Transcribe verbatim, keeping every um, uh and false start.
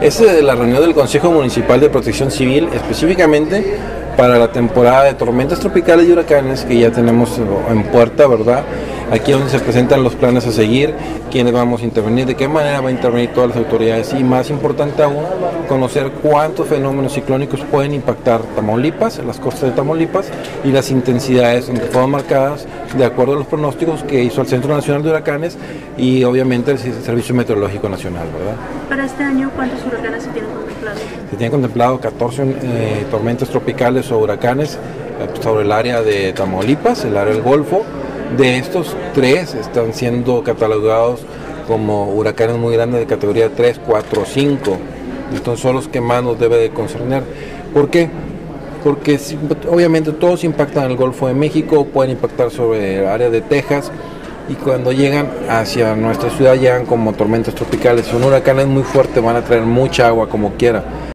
Es de la reunión del Consejo Municipal de Protección Civil, específicamente para la temporada de tormentas tropicales y huracanes que ya tenemos en puerta, ¿verdad? Aquí es donde se presentan los planes a seguir, quiénes vamos a intervenir, de qué manera van a intervenir todas las autoridades y, más importante aún, conocer cuántos fenómenos ciclónicos pueden impactar Tamaulipas, las costas de Tamaulipas, y las intensidades en que fueron marcadas de acuerdo a los pronósticos que hizo el Centro Nacional de Huracanes y obviamente el Servicio Meteorológico Nacional, ¿verdad? Para este año, ¿cuántos huracanes se tienen contemplados? Se tienen contemplado catorce eh, tormentas tropicales o huracanes eh, sobre el área de Tamaulipas, el área del Golfo. De estos, tres están siendo catalogados como huracanes muy grandes de categoría tres, cuatro, cinco. Entonces son los que más nos debe de concerner. ¿Por qué? Porque obviamente todos impactan en el Golfo de México, pueden impactar sobre el área de Texas, y cuando llegan hacia nuestra ciudad llegan como tormentas tropicales. Son huracanes muy fuertes, van a traer mucha agua como quiera.